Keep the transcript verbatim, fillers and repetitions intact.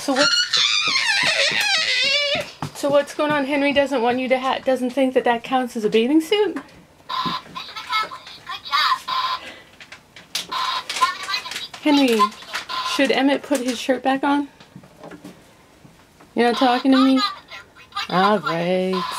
So what? So what's going on? Henry doesn't want you to ha doesn't think that that counts as a bathing suit? Mission accomplished. Good job. Have an emergency. Henry, should Emmett put his shirt back on? You're not talking to me? Officer, report to All headquarters. right.